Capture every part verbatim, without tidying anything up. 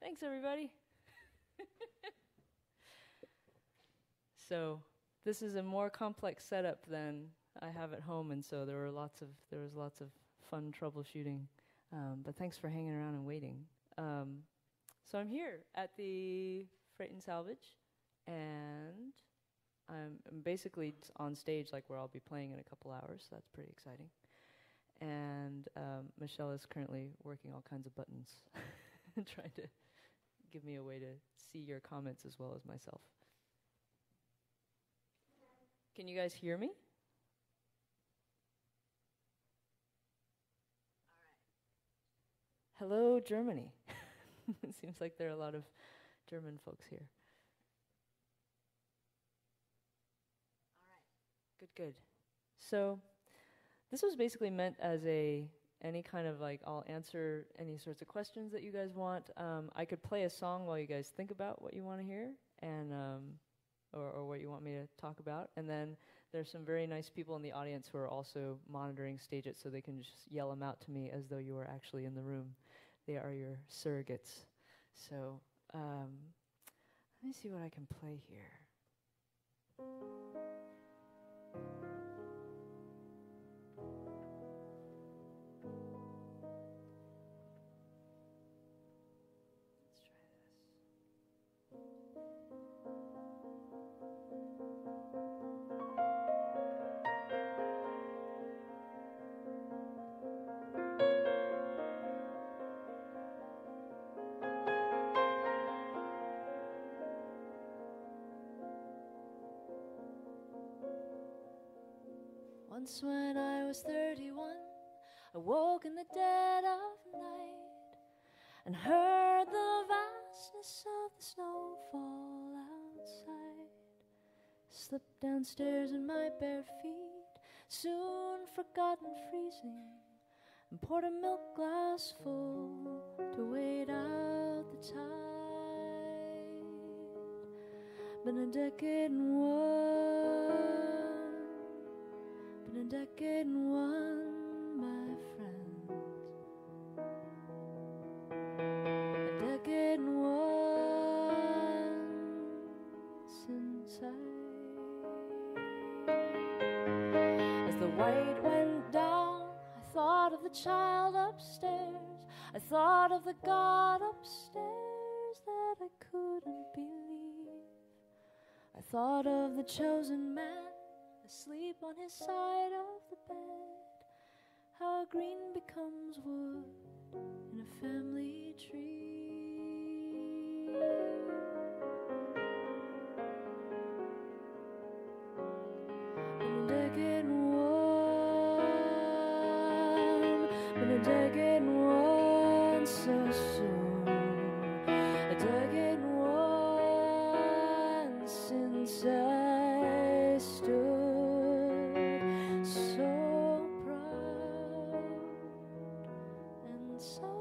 Thanks, everybody. So this is a more complex setup than I have at home, and so there were lots of there was lots of fun troubleshooting. Um, but thanks for hanging around and waiting. Um, so I'm here at the Freight and Salvage, and I'm, I'm basically t- on stage, like where I'll be playing in a couple hours. So that's pretty exciting. And um, Michelle is currently working all kinds of buttons, trying to give me a way to see your comments as well as myself. Can you guys hear me? All right. Hello, Germany. It seems like there are a lot of German folks here. All right. Good, good. So this was basically meant as a any kind of like, I'll answer any sorts of questions that you guys want. Um, I could play a song while you guys think about what you want to hear, and um, or, or what you want me to talk about. And then there's some very nice people in the audience who are also monitoring StageIt, so they can just yell them out to me as though you were actually in the room. They are your surrogates. So um, let me see what I can play here. Once when I was thirty-one, I woke in the dead of night and heard the vastness of the snow fall outside. Slipped downstairs in my bare feet, soon forgotten freezing, and poured a milk glass full to wait out the tide. Been a decade and one. Been a decade and one, my friends. A decade and one since I. As the white went down, I thought of the child upstairs. I thought of the God upstairs that I couldn't believe. I thought of the chosen man asleep on his side of the bed, how green becomes wood in a family tree. Been a decade and one, been a decade and one so soon, a decade and one since I stood so proud and so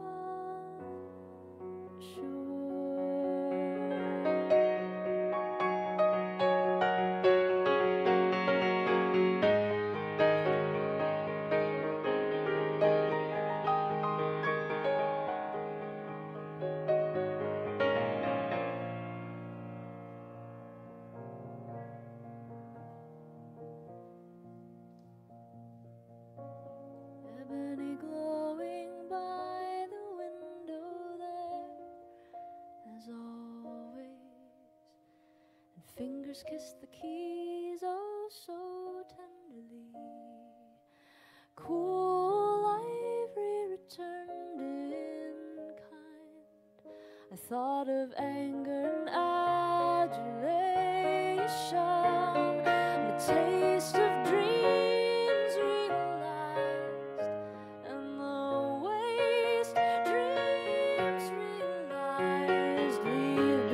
fingers kiss the keys oh so tenderly. Cool ivory returned in kind. I thought of anger and adulation, the taste of dreams realized, and the waste dreams realized leave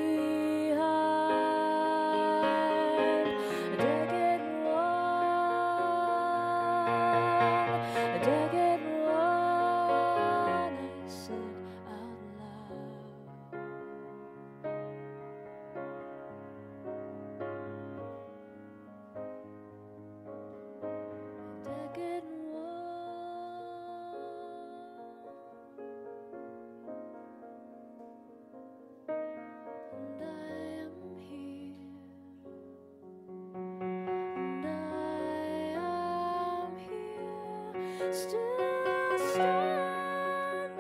behind. A decade and one, a decade and one, I said out loud. still standing.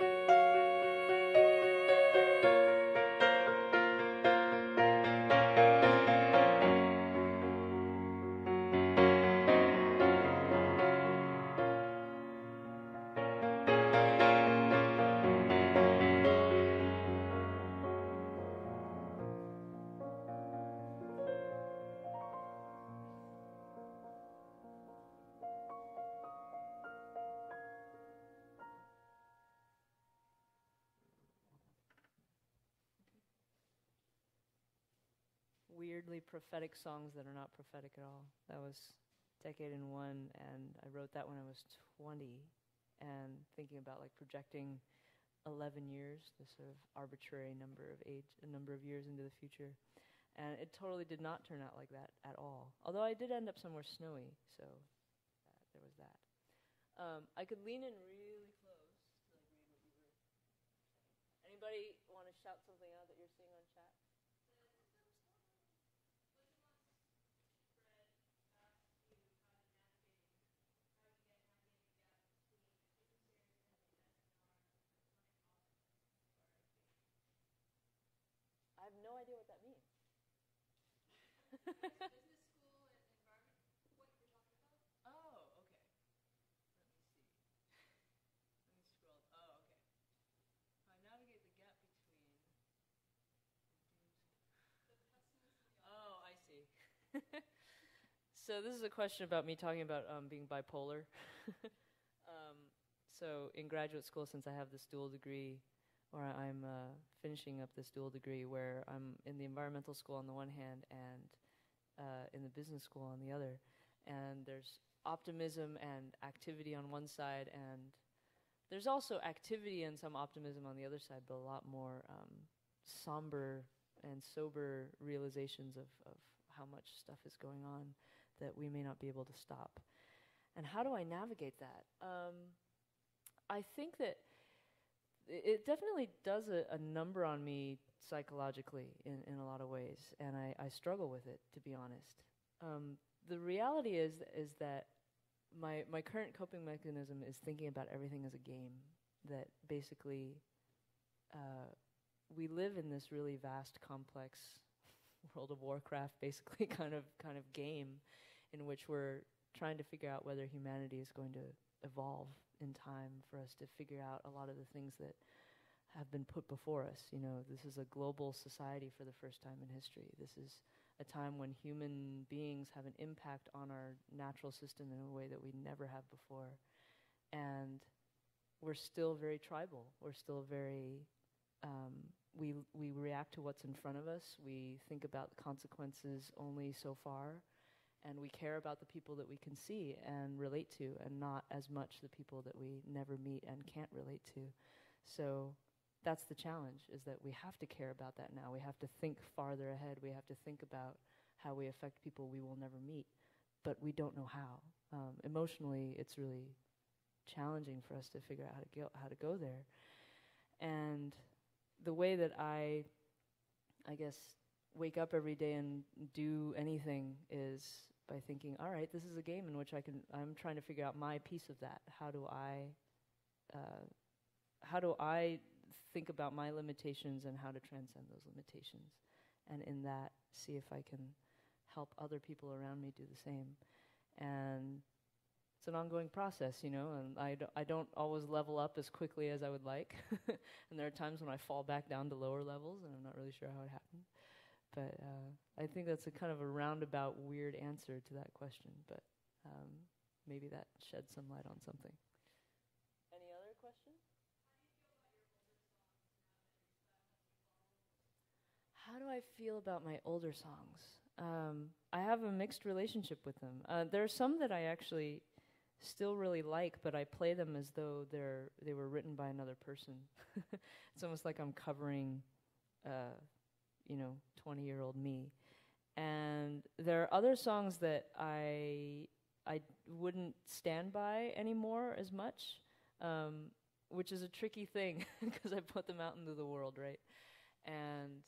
Weirdly prophetic songs that are not prophetic at all. That was Decade in One, and I wrote that when I was twenty, and thinking about like projecting eleven years, this sort of arbitrary number of age, a number of years into the future. And it totally did not turn out like that at all. Although I did end up somewhere snowy, so uh, there was that. Um, I could lean in really close to like read what you were saying. Anybody want to shout something out that you're seeing on chat? I have no idea what that means. Oh, okay. Let me see. Let me scroll. Oh, okay. I navigate the gap between. Oh, I see. So this is a question about me talking about um, being bipolar. um, so in graduate school, since I have this dual degree, or I'm uh, finishing up this dual degree where I'm in the environmental school on the one hand and uh, in the business school on the other, and there's optimism and activity on one side, and there's also activity and some optimism on the other side, but a lot more um, somber and sober realizations of, of how much stuff is going on that we may not be able to stop. And how do I navigate that? Um, I think that it definitely does a, a number on me psychologically in, in a lot of ways, and I, I struggle with it, to be honest. Um, the reality is is that my my current coping mechanism is thinking about everything as a game, that basically uh, we live in this really vast, complex World of Warcraft, basically kind of kind of game in which we're trying to figure out whether humanity is going to evolve in time for us to figure out a lot of the things that have been put before us. You know, this is a global society for the first time in history. This is a time when human beings have an impact on our natural system in a way that we never have before. And we're still very tribal. We're still very, um, we, we react to what's in front of us. We think about the consequences only so far. And we care about the people that we can see and relate to, and not as much the people that we never meet and can't relate to. So that's the challenge, is that we have to care about that now. We have to think farther ahead. We have to think about how we affect people we will never meet, but we don't know how. Um, emotionally, it's really challenging for us to figure out how to go, how to go there. And the way that I, I guess, wake up every day and do anything is by thinking, all right, this is a game in which I can, I'm trying to figure out my piece of that. How do I, uh, how do I think about my limitations and how to transcend those limitations? And in that, see if I can help other people around me do the same. And it's an ongoing process, you know, and I, do, I don't always level up as quickly as I would like. And there are times when I fall back down to lower levels, and I'm not really sure how it happened. But uh, I think that's a kind of a roundabout, weird answer to that question, but um, maybe that sheds some light on something. Any other questions? How do I feel about my older songs? Um, I have a mixed relationship with them. Uh, there are some that I actually still really like, but I play them as though they're they were written by another person. It's almost like I'm covering, uh, you know, twenty-year-old me. And there are other songs that I I wouldn't stand by anymore as much, um, which is a tricky thing because I put them out into the world, right? And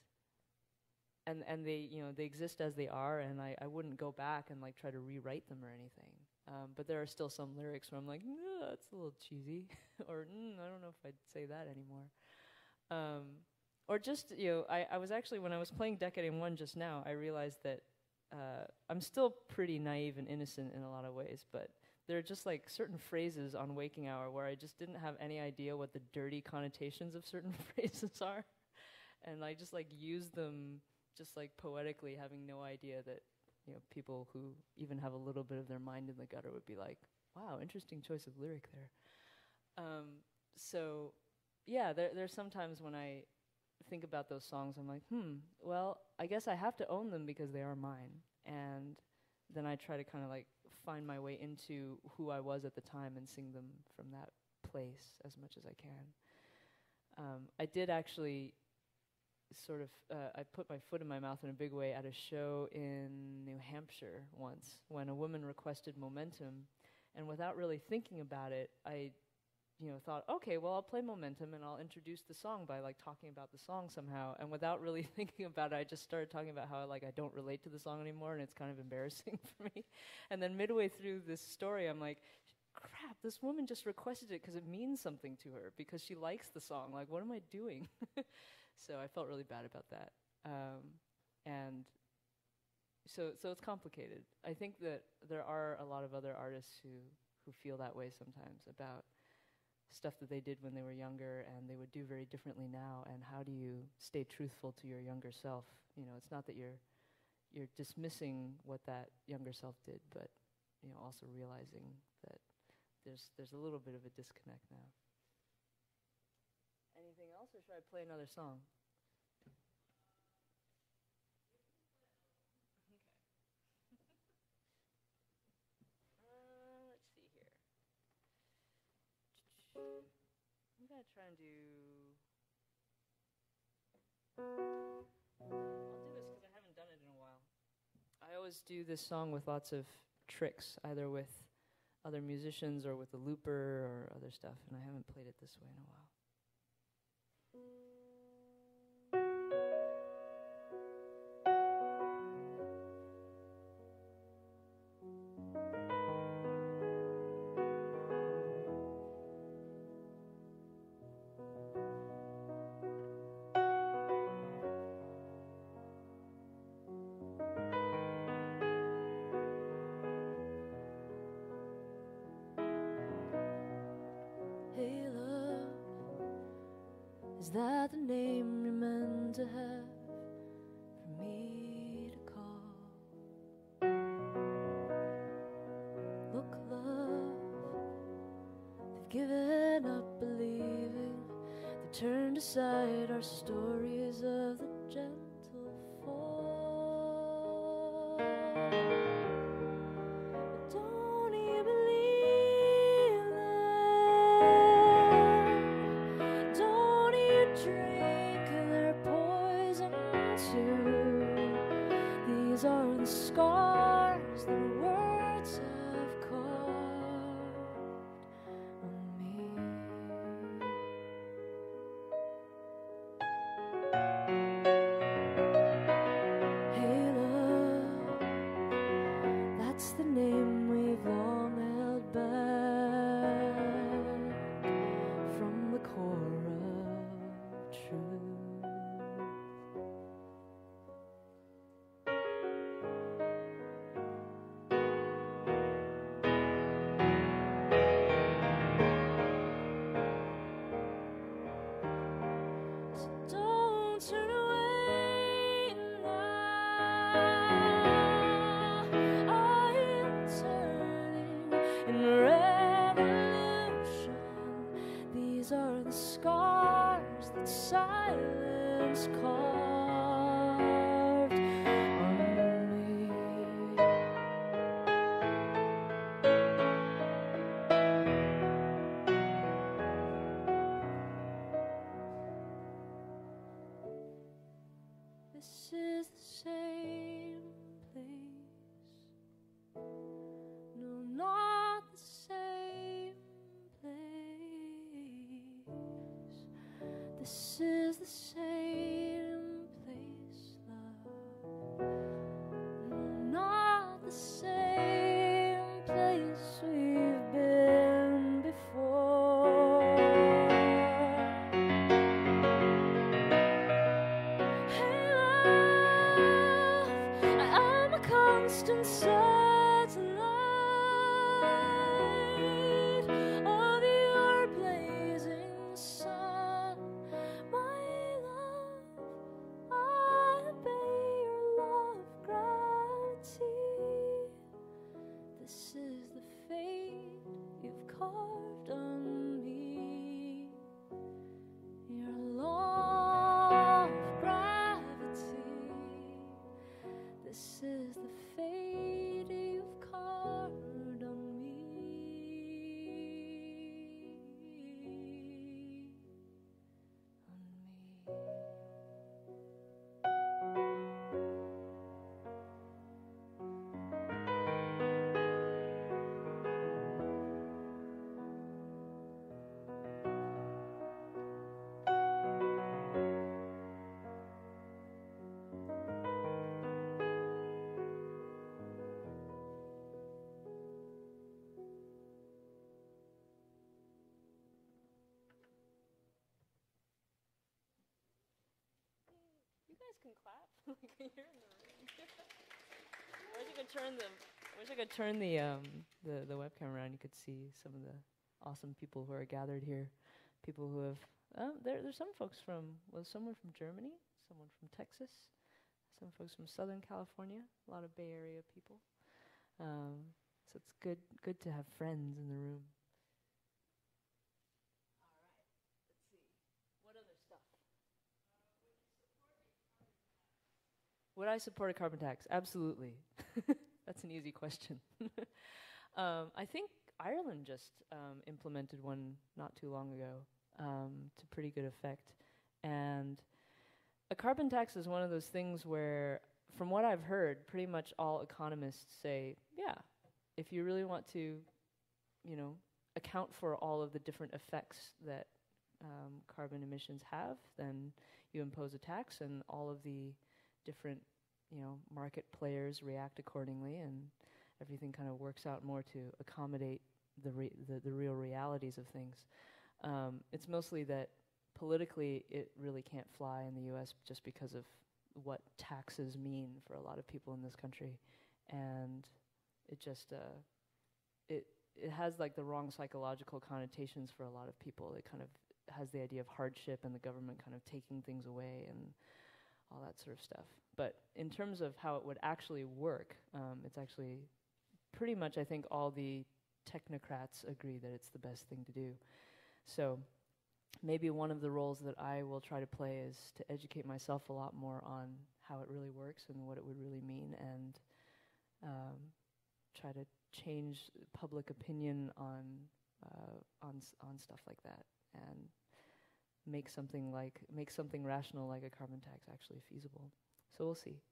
and and they you know they exist as they are, and I, I wouldn't go back and like try to rewrite them or anything. Um, but there are still some lyrics where I'm like, no, that's a little cheesy, or mm, I don't know if I'd say that anymore. Um, or just, you know, I, I was actually, when I was playing Decading One just now, I realized that uh, I'm still pretty naive and innocent in a lot of ways, but there are just like certain phrases on Waking Hour where I just didn't have any idea what the dirty connotations of certain phrases are. And I just like use them just like poetically, having no idea that, you know, people who even have a little bit of their mind in the gutter would be like, wow, interesting choice of lyric there. Um, so, yeah, there, there's sometimes when I think about those songs, I'm like, hmm, well, I guess I have to own them because they are mine. And then I try to kind of like find my way into who I was at the time and sing them from that place as much as I can. Um, I did actually sort of, uh, I put my foot in my mouth in a big way at a show in New Hampshire once when a woman requested Momentum, and without really thinking about it, I, you know, thought, okay, well, I'll play Momentum and I'll introduce the song by like talking about the song somehow, and without really thinking about it, I just started talking about how like I don't relate to the song anymore and it's kind of embarrassing for me. And then midway through this story, I'm like, crap, this woman just requested it because it means something to her, because she likes the song. Like, what am I doing? So I felt really bad about that. Um, and so so it's complicated. I think that there are a lot of other artists who, who feel that way sometimes about stuff that they did when they were younger and they would do very differently now, and how do you stay truthful to your younger self? You know, it's not that you're you're dismissing what that younger self did, but, you know, also realizing that there's there's a little bit of a disconnect now. Anything else, or should I play another song? uh, let's see here. I'm gonna try and do. I'll do this because I haven't done it in a while. I always do this song with lots of tricks, either with other musicians or with a looper or other stuff, and I haven't played it this way in a while. Hey love, is that the name you're meant to have for me to call? Look love, they've given up believing, they turned aside our stories of the gentle fall. But don't you believe them? Don't you drink their poison too? These are the scars that words have carved on me. Hey love, that's the name we've long held back from the core of truth. So don't turn away now. I am turning in revolution. These are the scars that silence carved on me. This is the same place. No, not the same place. This is the same place, love. No, not the same place, distant satellite of your blazing sun. My love, I obey your law of gravity. This is the fate you've carved on me. Your law of gravity. This is the fate you've carved on me. On me. You guys can clap. Like you're in the room. I wish I could turn the. I wish I could turn the um the the webcam around. You could see some of the awesome people who are gathered here. People who have. Uh, there there's some folks from. Well, someone from Germany, someone from Texas, some folks from Southern California. A lot of Bay Area people. Um, so it's good good to have friends in the room. All right. Let's see. What other stuff? Would I support a carbon tax? Absolutely. That's an easy question. um, I think Ireland just um, implemented one not too long ago um, to pretty good effect. And a carbon tax is one of those things where, from what I've heard, pretty much all economists say, yeah, if you really want to, you know, account for all of the different effects that um, carbon emissions have, then you impose a tax and all of the different, you know, market players react accordingly, and everything kind of works out more to accommodate the re the, the real realities of things. Um, it's mostly that politically it really can't fly in the U S just because of what taxes mean for a lot of people in this country, and it just uh, it it has like the wrong psychological connotations for a lot of people. It kind of has the idea of hardship and the government kind of taking things away and all that sort of stuff. But in terms of how it would actually work, um, it's actually pretty much, I think, all the technocrats agree that it's the best thing to do. So maybe one of the roles that I will try to play is to educate myself a lot more on how it really works and what it would really mean, and um, try to change public opinion on uh, on s on stuff like that, and make something like make something rational like a carbon tax actually feasible. So we'll see.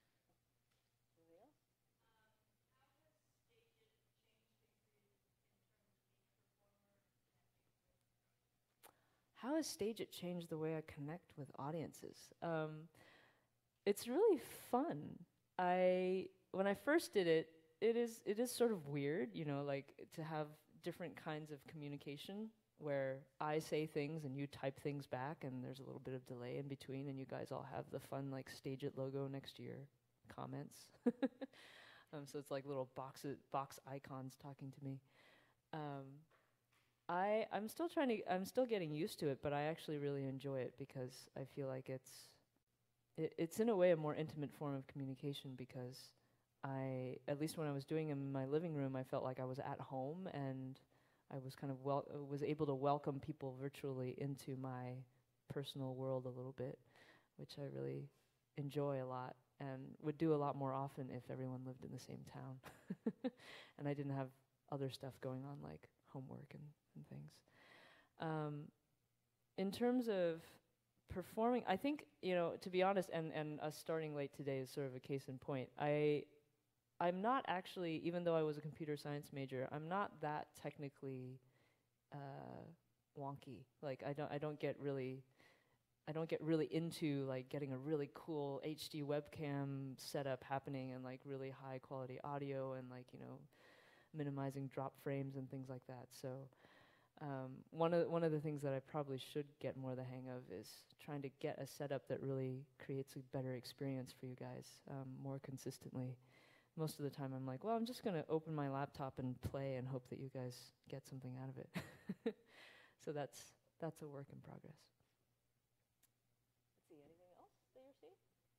How has StageIt changed the way I connect with audiences? Um, it's really fun. I when I first did it, it is it is sort of weird, you know, like to have different kinds of communication where I say things and you type things back, and there's a little bit of delay in between, and you guys all have the fun like StageIt logo next to your comments. um, so it's like little boxes, box icons talking to me. Um, I I'm still trying to I'm still getting used to it, but I actually really enjoy it because I feel like it's it, it's in a way a more intimate form of communication, because I, at least when I was doing it in my living room, I felt like I was at home, and I was kind of wel uh, was able to welcome people virtually into my personal world a little bit, which I really enjoy a lot and would do a lot more often if everyone lived in the same town and I didn't have other stuff going on like homework and, and things. Um, in terms of performing, I think, you know, to be honest, and, and us starting late today is sort of a case in point. I, I'm not actually, even though I was a computer science major, I'm not that technically uh, wonky. Like I don't, I don't get really, I don't get really into like getting a really cool H D webcam setup happening and like really high quality audio and like, you know, minimizing drop frames and things like that. So um, one of one of the things that I probably should get more the hang of is trying to get a setup that really creates a better experience for you guys um, more consistently. most of the time I'm like, well, I'm just going to open my laptop and play and hope that you guys get something out of it. So that's that's a work in progress. Let's see, anything else that you're seeing?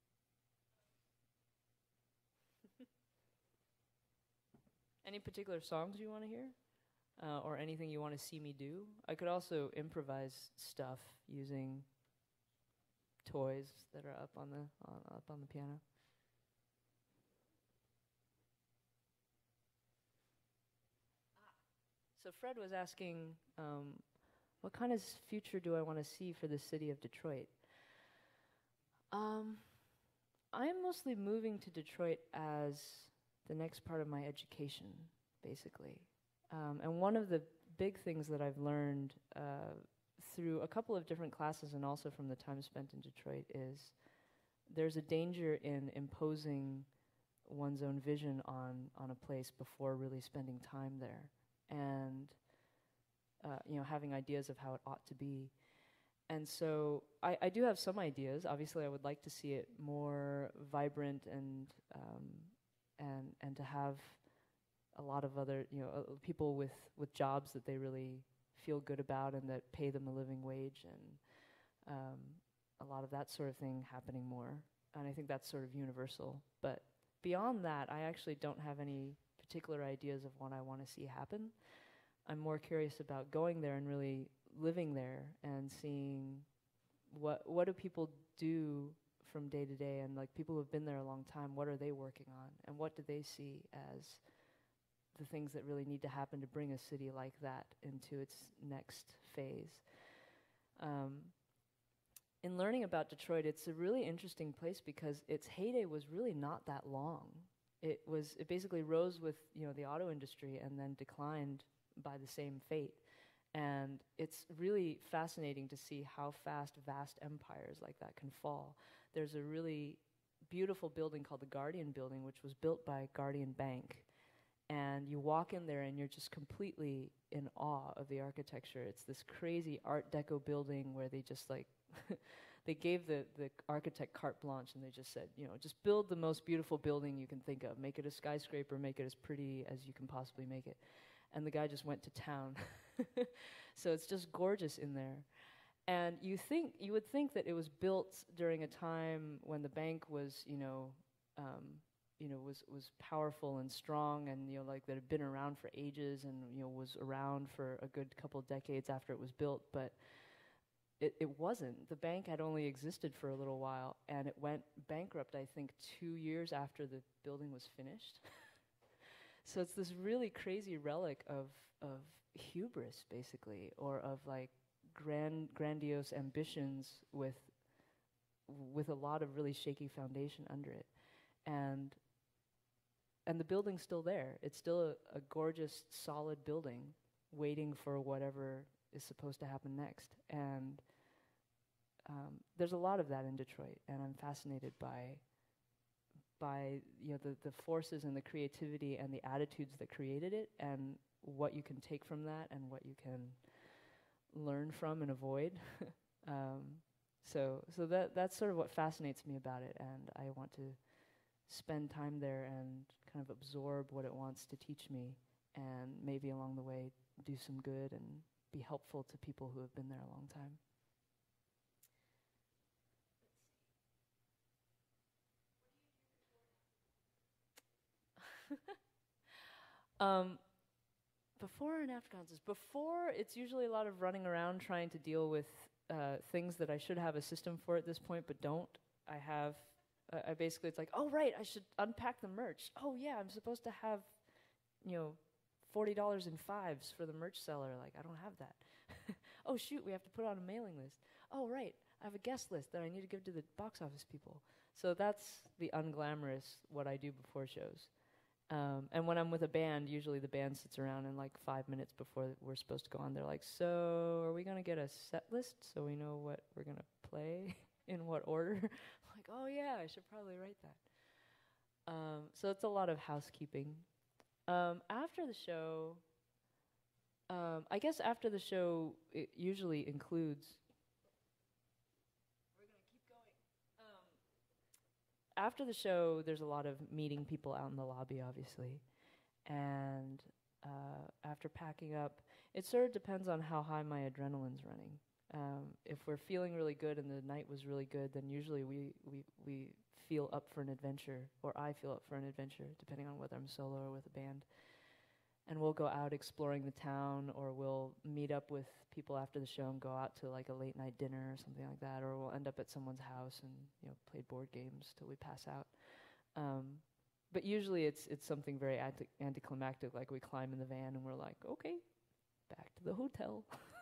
Any particular songs you want to hear? Uh, or anything you want to see me do? I could also improvise stuff using toys that are up on the on, up on the piano. So Fred was asking, um, what kind of s- future do I want to see for the city of Detroit? Um, I'm mostly moving to Detroit as the next part of my education, basically. Um, and one of the big things that I've learned uh, through a couple of different classes and also from the time spent in Detroit is there's a danger in imposing one's own vision on, on a place before really spending time there. And uh, you know, having ideas of how it ought to be. And so I, I do have some ideas. Obviously, I would like to see it more vibrant and um, and and to have a lot of other, you know, uh, people with, with jobs that they really feel good about and that pay them a living wage, and um, a lot of that sort of thing happening more. And I think that's sort of universal. But beyond that, I actually don't have any particular ideas of what I want to see happen. I'm more curious about going there and really living there and seeing what what do people do from day to day, and like people who have been there a long time, what are they working on, and what do they see as the things that really need to happen to bring a city like that into its next phase. Um, in learning about Detroit, it's a really interesting place because its heyday was really not that long. It was it basically rose with, you know, the auto industry and then declined by the same fate. And it's really fascinating to see how fast vast empires like that can fall. There's a really beautiful building called the Guardian Building, which was built by Guardian Bank. And you walk in there and you're just completely in awe of the architecture. It's this crazy Art Deco building where they just like, they gave the, the architect carte blanche and they just said, you know, just build the most beautiful building you can think of. Make it a skyscraper, make it as pretty as you can possibly make it. And the guy just went to town. So it's just gorgeous in there. And you think, you would think that it was built during a time when the bank was, you know, um, you know, was, was powerful and strong, and, you know, like that had been around for ages and, you know, was around for a good couple of decades after it was built, but it, it wasn't. The bank had only existed for a little while, and it went bankrupt, I think, two years after the building was finished. So it's this really crazy relic of, of hubris, basically, or of like grand, grandiose ambitions with, with a lot of really shaky foundation under it. And And the building's still there. It's still a, a gorgeous, solid building waiting for whatever is supposed to happen next. And um, there's a lot of that in Detroit, and I'm fascinated by, by you know, the, the forces and the creativity and the attitudes that created it, and what you can take from that and what you can learn from and avoid. um, so so that that's sort of what fascinates me about it, and I want to spend time there and kind of absorb what it wants to teach me, and maybe along the way do some good and be helpful to people who have been there a long time. um, before and after concerts. Before, it's usually a lot of running around trying to deal with uh, things that I should have a system for at this point, but don't. I have Uh, I basically, it's like, oh, right, I should unpack the merch. Oh, yeah, I'm supposed to have, you know, forty dollars in fives for the merch seller. Like, I don't have that. Oh, shoot, we have to put on a mailing list. Oh, right, I have a guest list that I need to give to the box office people. So that's the unglamorous, what I do before shows. Um, and when I'm with a band, usually the band sits around and like five minutes before we're supposed to go on, they're like, so are we going to get a set list so we know what we're going to play in what order? Like, oh yeah, I should probably write that. Um, so it's a lot of housekeeping. Um, after the show, um, I guess after the show, it usually includes. We're gonna keep going. Um, after the show, there's a lot of meeting people out in the lobby, obviously. And uh, after packing up, it sort of depends on how high my adrenaline's running. Um, if we're feeling really good and the night was really good, then usually we, we, we feel up for an adventure, or I feel up for an adventure, depending on whether I'm solo or with a band. And we'll go out exploring the town, or we'll meet up with people after the show and go out to like a late night dinner or something like that, or we'll end up at someone's house and, you know, play board games till we pass out. Um, but usually it's it's something very anti- anticlimactic, like we climb in the van and we're like, okay, back to the hotel.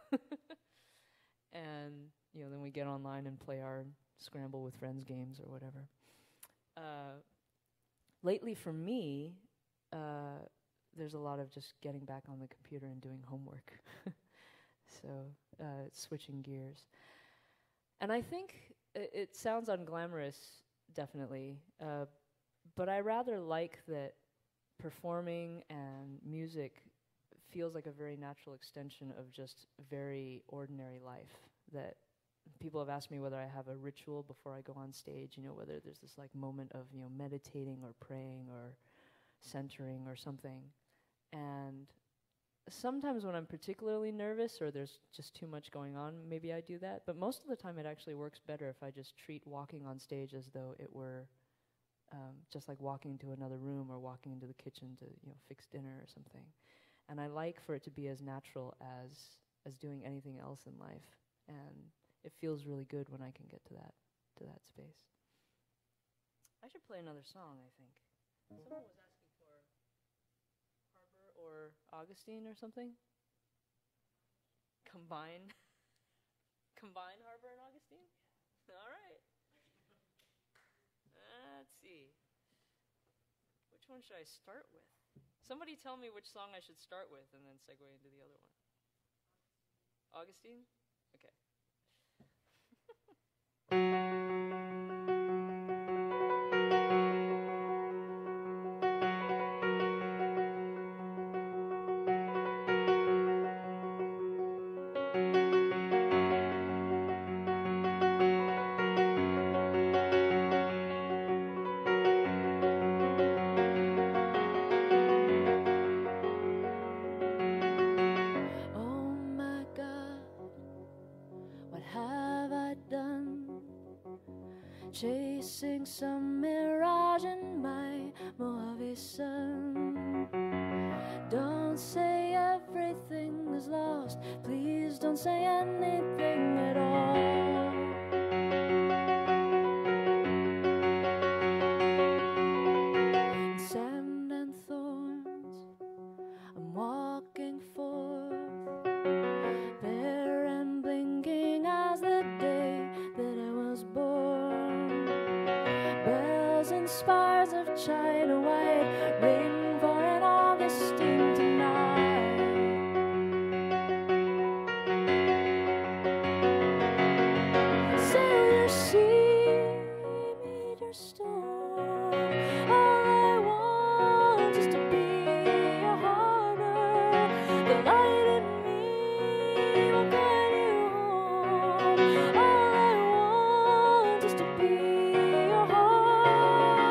And, you know, then we get online and play our Scramble with Friends games or whatever. Uh, lately for me, uh, there's a lot of just getting back on the computer and doing homework. So, uh, it's switching gears. And I think I- it sounds unglamorous, definitely, uh, but I rather like that performing and music feels like a very natural extension of just very ordinary life. That people have asked me whether I have a ritual before I go on stage, you know, whether there's this like moment of, you know, meditating or praying or centering or something. And sometimes when I'm particularly nervous or there's just too much going on, maybe I do that. But most of the time it actually works better if I just treat walking on stage as though it were um, just like walking into another room or walking into the kitchen to, you know, fix dinner or something. And I like for it to be as natural as as doing anything else in life. And it feels really good when I can get to that to that space. I should play another song, I think. Someone was asking for Harbor or Augustine or something. Combine. Combine Harbor and Augustine? All right. Uh, let's see. Which one should I start with? Somebody tell me which song I should start with and then segue into the other one. Augustine? Okay. Chasing some mirage in my Mojave sun. Don't say everything is lost. Please don't say anything at all. Sand and thorns, I'm walking forth, bare and blinking as the day that I was born. Bells and spires of China white ring for an Augustine tonight. Sail your sea, meet your storm. All I want is to be your harbor. The light in me will guide you home. All I want is to be your harbor.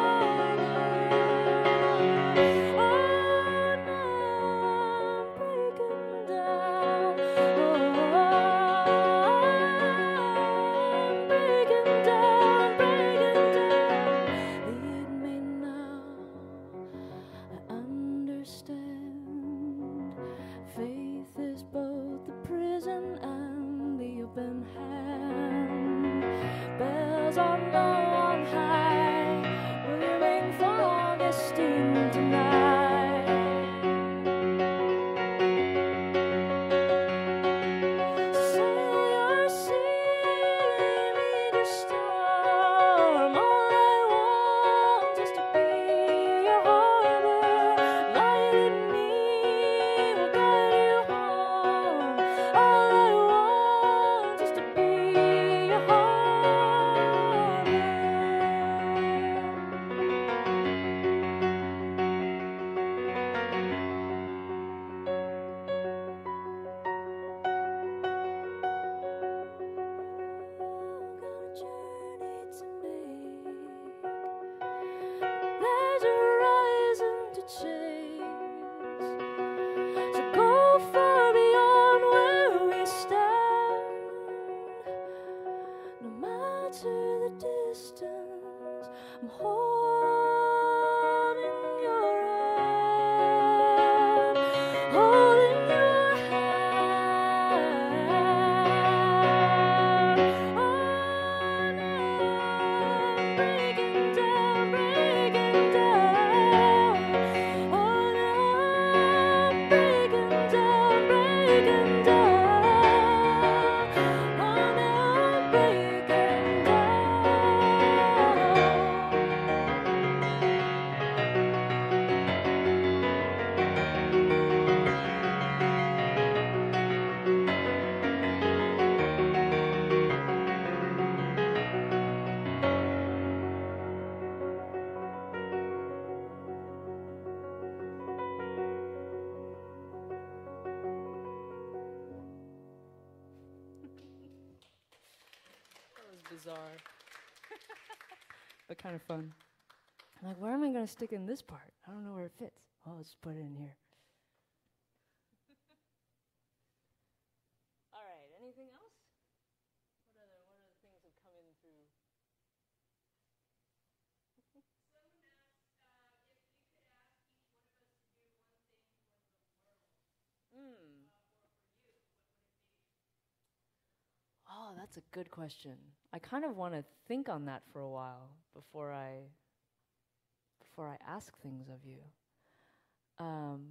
Oh, now I'm breaking down. Oh, I'm breaking down, breaking down. Lead me now. I'm holding your hand, holding your hand. Oh, now I'm breaking down, breaking down. Oh, now I'm breaking down, breaking down. Oh, now I'm breaking That was bizarre, but kind of fun. I'm like, where am I going to stick in this part? I don't know where it fits. Oh, let's put it in here. All right, anything else? What other, what other things have come in through? Mm. Oh, that's a good question. I kind of want to think on that for a while before I before I ask things of you. Um,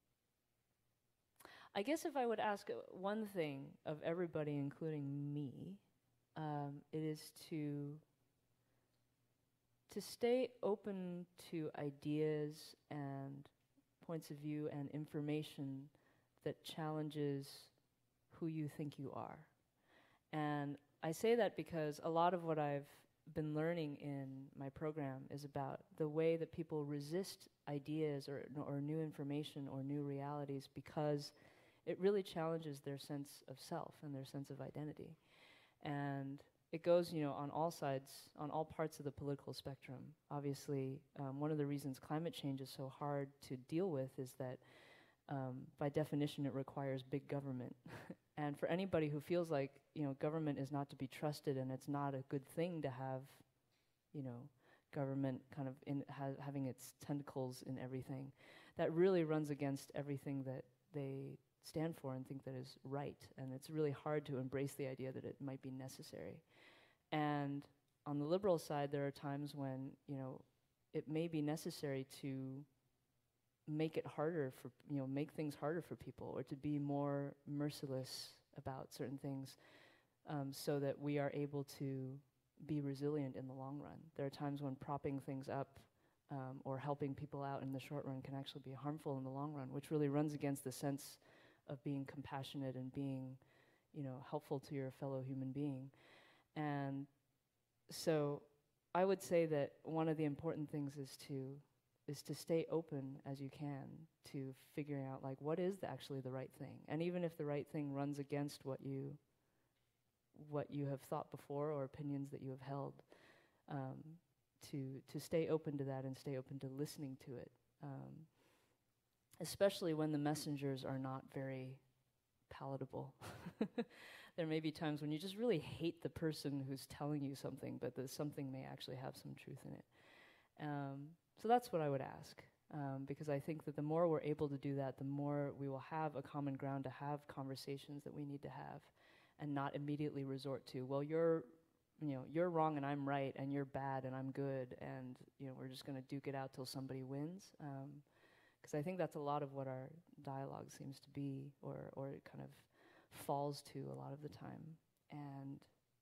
I guess if I would ask uh, one thing of everybody, including me, um, it is to to stay open to ideas and points of view and information that challenges who you think you are. And I say that because a lot of what I've been learning in my program is about the way that people resist ideas or, or new information or new realities because it really challenges their sense of self and their sense of identity. And it goes, you know, on all sides, on all parts of the political spectrum. Obviously, um, one of the reasons climate change is so hard to deal with is that um, by definition it requires big government. And for anybody who feels like, you know, government is not to be trusted and it's not a good thing to have, you know, government kind of in ha- having its tentacles in everything, that really runs against everything that they stand for and think that is right. And it's really hard to embrace the idea that it might be necessary. And on the liberal side, there are times when, you know, it may be necessary to make it harder for, you know, make things harder for people or to be more merciless about certain things um, so that we are able to be resilient in the long run. There are times when propping things up um, or helping people out in the short run can actually be harmful in the long run, which really runs against the sense of being compassionate and being, you know, helpful to your fellow human being. And so I would say that one of the important things is to is to stay open as you can to figuring out, like, what is the actually the right thing. And even if the right thing runs against what you what you have thought before or opinions that you have held, um, to to stay open to that and stay open to listening to it, um, especially when the messengers are not very palatable. There may be times when you just really hate the person who's telling you something, but the something may actually have some truth in it. Um, so that's what I would ask, um, because I think that the more we're able to do that, the more we will have a common ground to have conversations that we need to have, and not immediately resort to, well, you're, you know, you're wrong and I'm right, and you're bad and I'm good, and, you know, we're just going to duke it out till somebody wins. Because um, I think that's a lot of what our dialogue seems to be, or or it kind of falls to a lot of the time. And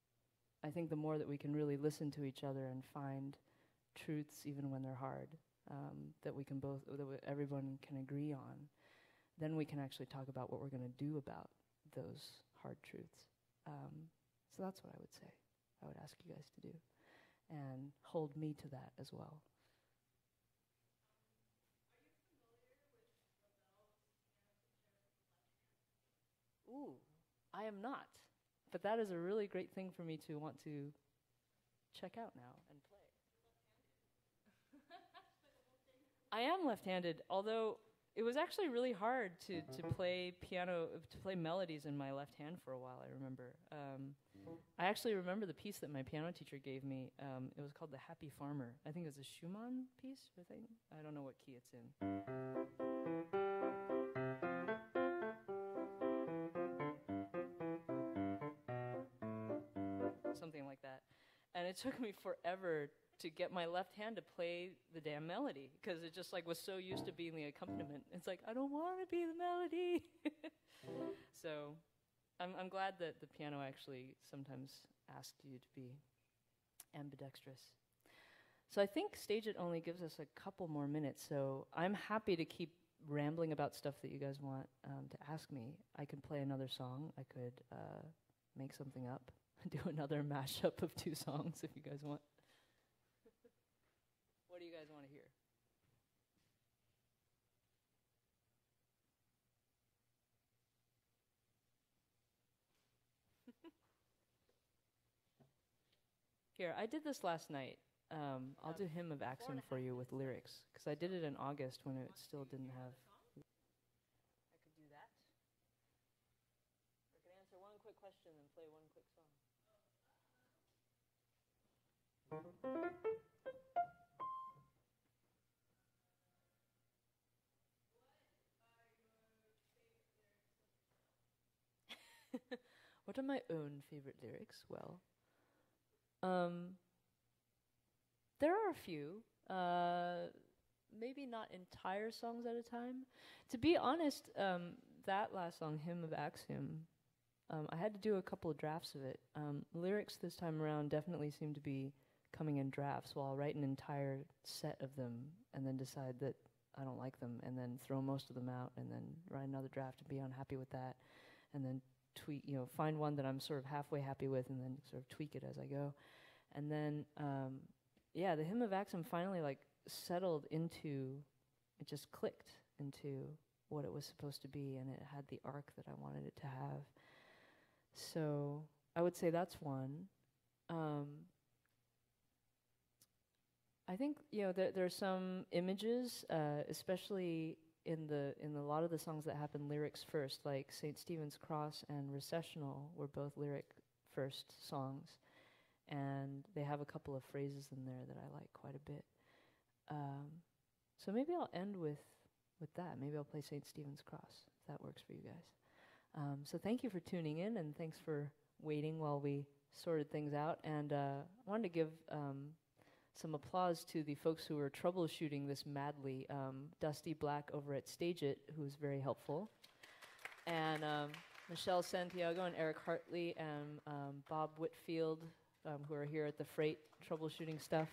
I think the more that we can really listen to each other and find truths even when they're hard, um, that we can both, that w- everyone can agree on, then we can actually talk about what we're going to do about those hard truths. Um, so that's what I would say, I would ask you guys to do, and hold me to that as well. Ooh, I am not, but that is a really great thing for me to want to check out now and play. I am left-handed, although it was actually really hard to, to play piano, to play melodies in my left hand for a while, I remember. Um, I actually remember the piece that my piano teacher gave me. Um, it was called The Happy Farmer. I think it was a Schumann piece or thing. I don't know what key it's in. Something like that. And it took me forever to get my left hand to play the damn melody, because it just like was so used to being the accompaniment. It's like, I don't want to be the melody. So I'm, I'm glad that the piano actually sometimes asked you to be ambidextrous. So I think StageIt only gives us a couple more minutes, so I'm happy to keep rambling about stuff that you guys want um, to ask me. I could play another song. I could uh, make something up, do another mashup of two songs if you guys want. What do you guys want to hear? Here, I did this last night. Um, I'll do Hymn of Axiom for you with lyrics, because I did it in August when it still didn't have... I could do that. I could answer one quick question and play one quick song. What are my own favorite lyrics? Well, um, there are a few. Uh, maybe not entire songs at a time. To be honest, um, that last song, Hymn of Axiom, um, I had to do a couple of drafts of it. Um, lyrics this time around definitely seem to be coming in drafts, while I'll write an entire set of them and then decide that I don't like them, and then throw most of them out, and then write another draft and be unhappy with that, and then tweak, you know, find one that I'm sort of halfway happy with, and then sort of tweak it as I go. And then, um, yeah, the Hymn of Axiom finally like settled into, it just clicked into what it was supposed to be, and it had the arc that I wanted it to have. So I would say that's one. Um, I think, you know, there, there are some images, uh, especially in the in the, a lot of the songs that happen lyrics first, like Saint Stephen's Cross and Recessional were both lyric first songs, and they have a couple of phrases in there that I like quite a bit. Um, so maybe I'll end with with that. Maybe I'll play Saint Stephen's Cross, if that works for you guys. Um, so thank you for tuning in, and thanks for waiting while we sorted things out. And uh, I wanted to give um, some applause to the folks who were troubleshooting this madly. Um, Dusty Black over at StageIt, who was very helpful, and um, Michelle Santiago and Eric Hartley and um, Bob Whitfield, um, who are here at the Freight troubleshooting stuff.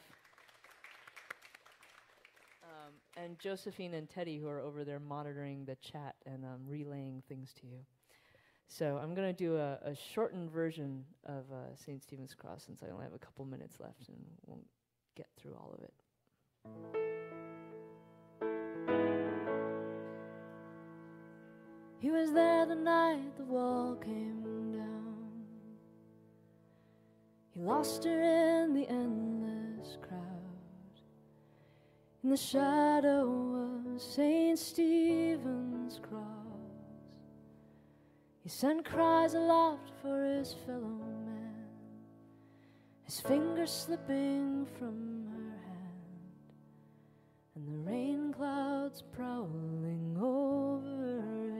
Um, and Josephine and Teddy, who are over there monitoring the chat and um, relaying things to you. So I'm going to do a, a shortened version of uh, Saint Stephen's Cross, since I only have a couple minutes left and won't get through all of it. He was there the night the wall came down. He lost her in the endless crowd, in the shadow of Saint Stephen's Cross. He sent cries aloft for his fellow man, his fingers slipping from her hand, and the rain clouds prowling overhead.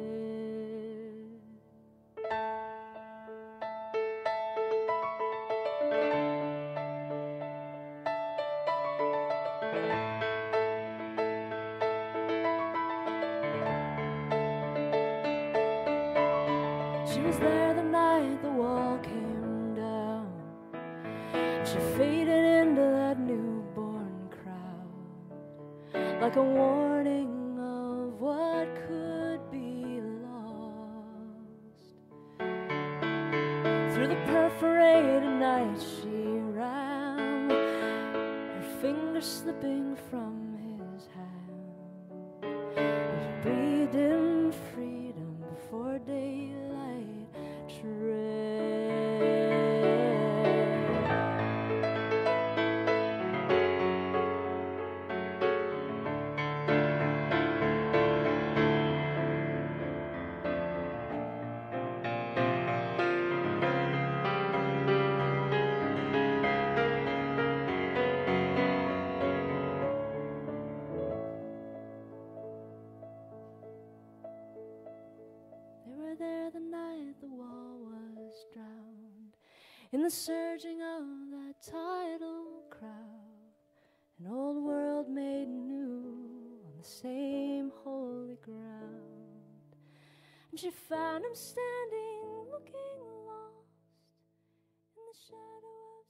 She was there the night the wall came down. She faded into that newborn crowd, like a warning of what could be lost. Through the perforated night she ran, her fingers slipping from his hand. She breathed in freedom before daylight tread. in the surging of that tidal crowd, an old world made new on the same holy ground. And she found him standing, looking lost in the shadow of